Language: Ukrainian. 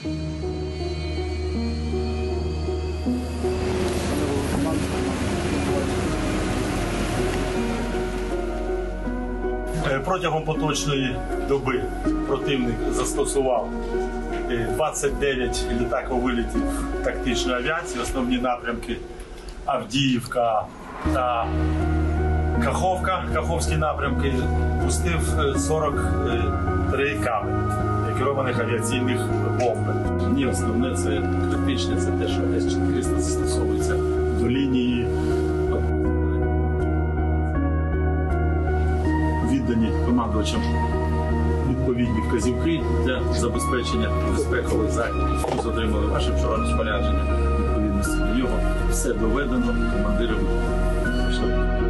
Протягом поточної доби противник застосував 29 літаковилітів тактичної авіації, основні напрямки Авдіївка та Каховка, Каховські напрямки, пустив 43 каби керованих авіаційних бомби. Ні, основне це критичне, це те, що С-400 застосовується до лінії. Віддані командувачам відповідні вказівки для забезпечення безпекових заходів. Ми отримали ваше вчора розпорядження відповідності до нього. Все доведено командиром.